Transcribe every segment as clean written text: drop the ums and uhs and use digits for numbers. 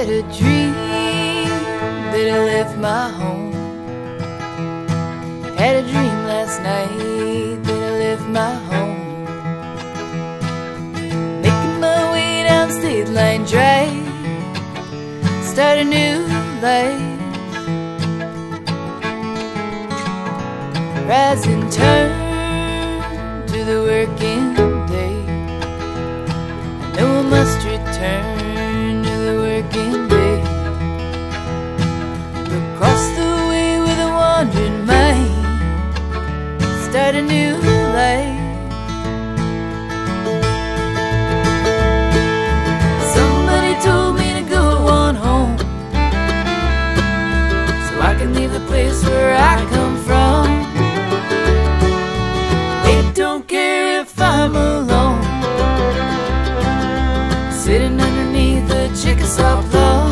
a dream that I left my home. Had a dream last night that I left my home. Making my way down State Line Drive, start a new life. Rise and turn to the working day. I know I must return to the working day. Across the way with a wandering mind, start a new life. Somebody told me to go on home, so I can leave the place where I come from. They don't care if I'm alone, sitting underneath a Chickasaw plum.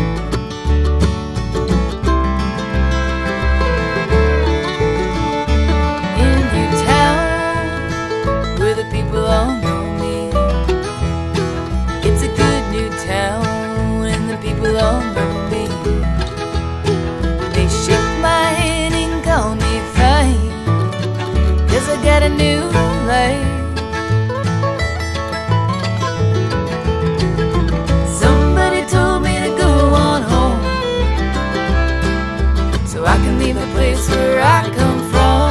In your town, where the people all know me. It's a good new town, and the people all know me. They shake my hand and call me fine, 'cause I got a new life. I can leave the place where I come from.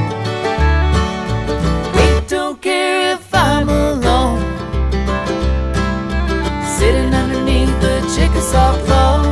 They don't care if I'm alone, sitting underneath the Chickasaw plum.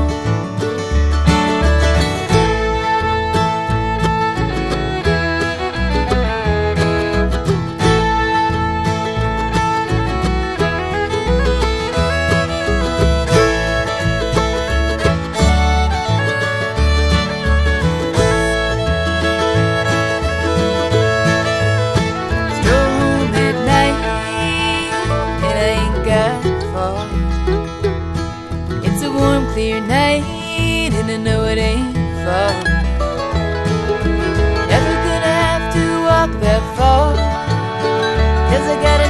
It's a warm, clear night, and I know it ain't far. Never gonna have to walk that far, 'cause I got a